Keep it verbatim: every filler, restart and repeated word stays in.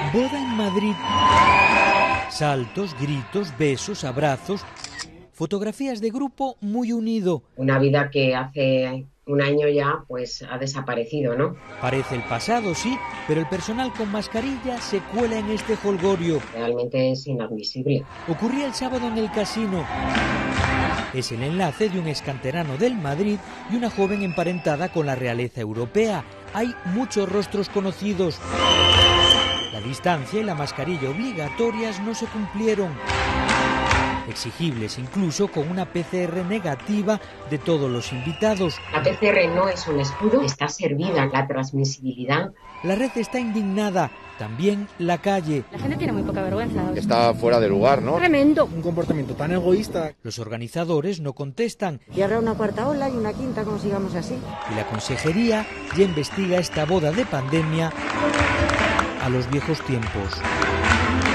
Boda en Madrid. Saltos, gritos, besos, abrazos, fotografías de grupo muy unido. Una vida que hace un año ya pues ha desaparecido, ¿no? Parece el pasado, sí, pero el personal con mascarilla se cuela en este jolgorio. Realmente es inadmisible. Ocurría el sábado en el casino. Es el enlace de un excanterano del Madrid y una joven emparentada con la realeza europea. Hay muchos rostros conocidos. La distancia y la mascarilla obligatorias no se cumplieron. Exigibles incluso con una P C R negativa de todos los invitados. La P C R no es un escudo, está servida la transmisibilidad. La red está indignada, también la calle. La gente tiene muy poca vergüenza. Está fuera de lugar, ¿no? Tremendo. Un comportamiento tan egoísta. Los organizadores no contestan. Y habrá una cuarta ola y una quinta, como sigamos así. Y la consejería ya investiga esta boda de pandemia a los viejos tiempos.